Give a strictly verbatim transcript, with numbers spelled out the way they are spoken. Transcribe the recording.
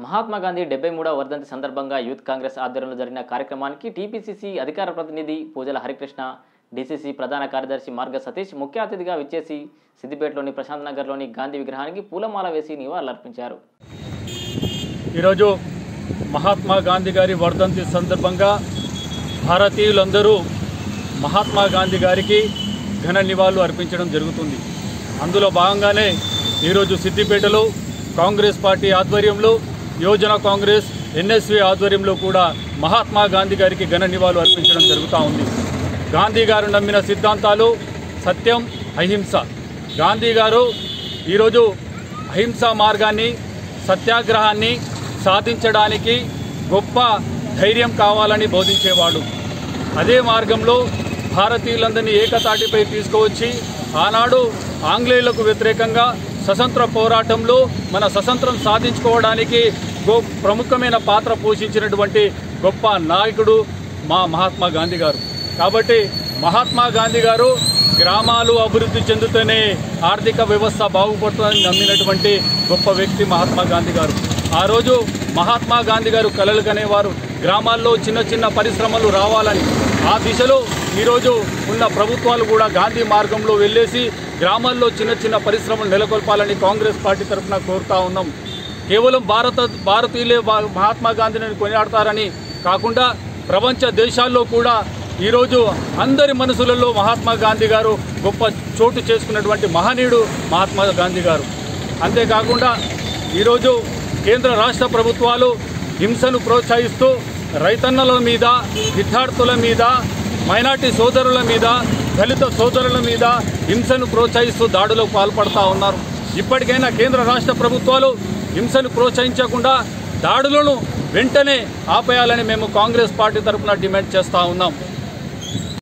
మహాత్మా గాంధీ డెబ్బై మూడవ వర్ధంతి సందర్భంగా యూత్ కాంగ్రెస్ ఆధ్వర్యంలో జరిగిన కార్యక్రమానికి టీపీసీసీ అధికార ప్రతినిధి పూజల హరికృష్ణ, డీసీసీ ప్రధాన కార్యదర్శి మార్గ సతీష్ ముఖ్య అతిథిగా విచ్చేసి సిద్దిపేటలోని ప్రశాంత్ నగర్లోని గాంధీ విగ్రహానికి పూలమాల వేసి నివాళులర్పించారు. ఈరోజు మహాత్మా గాంధీ గారి వర్ధంతి సందర్భంగా భారతీయులందరూ మహాత్మా గాంధీ గారికి ఘన నివాళులు అర్పించడం జరుగుతుంది. అందులో భాగంగానే ఈరోజు సిద్దిపేటలో కాంగ్రెస్ పార్టీ ఆధ్వర్యంలో యువజన కాంగ్రెస్ ఎన్ఎస్వి ఆధ్వర్యంలో కూడా మహాత్మా గాంధీ గారికి ఘన నివాళులు అర్పించడం జరుగుతూ ఉంది. గాంధీ గారు నమ్మిన సిద్ధాంతాలు సత్యం, అహింస. గాంధీ గారు ఈరోజు అహింసా మార్గాన్ని, సత్యాగ్రహాన్ని సాధించడానికి గొప్ప ధైర్యం కావాలని బోధించేవాడు. అదే మార్గంలో భారతీయులందరినీ ఏకతాటిపై తీసుకువచ్చి ఆనాడు ఆంగ్లేయులకు వ్యతిరేకంగా స్వతంత్ర పోరాటంలో మన స్వతంత్రం సాధించుకోవడానికి గొ ప్రముఖమైన పాత్ర పోషించినటువంటి గొప్ప నాయకుడు మా మహాత్మా గాంధీ గారు. కాబట్టి మహాత్మా గాంధీ గారు గ్రామాలు అభివృద్ధి చెందుతూనే ఆర్థిక వ్యవస్థ బాగుపడుతుందని నమ్మినటువంటి గొప్ప వ్యక్తి మహాత్మా గాంధీ గారు. ఆ రోజు మహాత్మా గాంధీ గారు కలలు కనేవారు గ్రామాల్లో చిన్న చిన్న పరిశ్రమలు రావాలని. ఆ దిశలో ఈరోజు ఉన్న ప్రభుత్వాలు కూడా గాంధీ మార్గంలో వెళ్ళేసి గ్రామాల్లో చిన్న చిన్న పరిశ్రమలు నెలకొల్పాలని కాంగ్రెస్ పార్టీ తరఫున కోరుతా ఉన్నాం. కేవలం భారత భారతీయులే మహాత్మా గాంధీని కొనియాడతారని కాకుండా ప్రపంచ దేశాల్లో కూడా ఈరోజు అందరి మనసులలో మహాత్మా గాంధీ గారు గొప్ప చోటు చేసుకున్నటువంటి మహనీయుడు మహాత్మా గాంధీ గారు. అంతేకాకుండా ఈరోజు కేంద్ర రాష్ట్ర ప్రభుత్వాలు హింసను ప్రోత్సహిస్తూ రైతన్నల మీద, విద్యార్థుల మీద, మైనార్టీ సోదరుల మీద, దళిత సోదరుల మీద హింసను ప్రోత్సహిస్తూ దాడులకు పాల్పడుతూ ఉన్నారు. ఇప్పటికైనా కేంద్ర రాష్ట్ర ప్రభుత్వాలు హింసను ప్రోత్సహించకుండా దాడులను వెంటనే ఆపేయాలని మేము కాంగ్రెస్ పార్టీ తరఫున డిమాండ్ చేస్తూ ఉన్నాం.